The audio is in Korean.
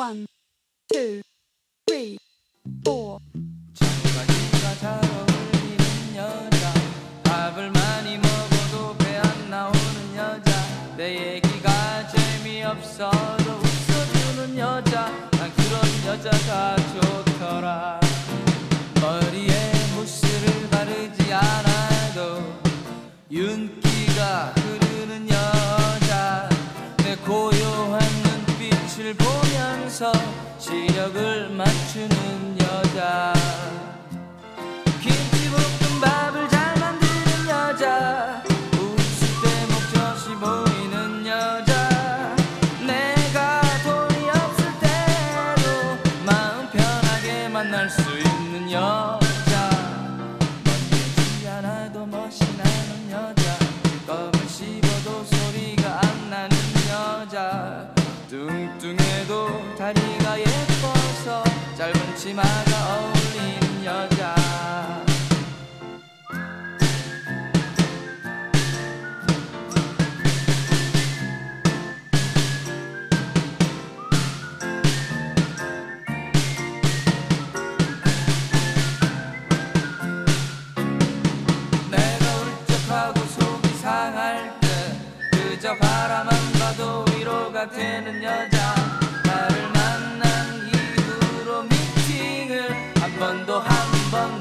1, 2, 3, 4. 청바지가 잘 어울리는 여자, 밥을 많이 먹어도 배 안 나오는 여자, 내 얘기가 재미없어도 웃어주는 여자, 난 그런 여자가 좋더라. 머리에 무스를 바르지 않아도 윤기가 흐르는 여자, 내 고요한 눈빛을 보면서 시력을 맞추는 여자, 김치볶음밥을 잘 만드는 여자, 웃을 때 목젖이 보이는 여자, 내가 돈이 없을 때도 마음 편하게 만날 수 있는 여자, 멋지지 않아도 멋이 나는 여자, 껌을 씹어도 소리가 안 나는 여자, 뚱뚱해도 다리가 예뻐서 짧은 치마가 어울리는 여자. 내가 울적하고 속이 상할 때 그저 바라만 봐도 위로가 되는 여자, 나를 만난 이후로 미팅을 한 번도